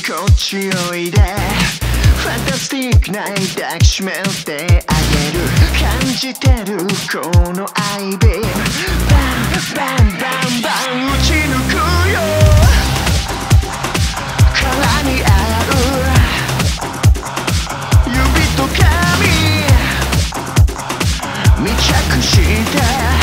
こっちおいでファンタスティックな抱きしめてあげる感じてるこの愛ビームバンバンバンバン打ち抜くよ殻に合う指と髪密着して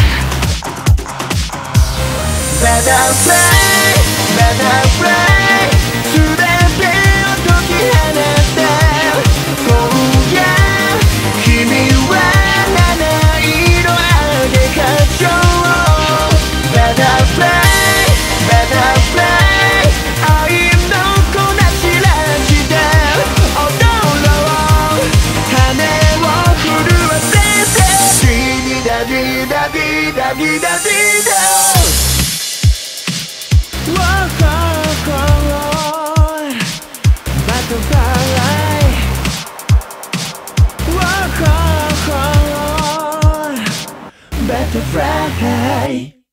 バタフライバタフライ全てを解き放って今夜君は七色あげかしょうバタフライバタフライ愛の粉散らして踊ろう羽を震わせてディディダディダディダディダディダButterfly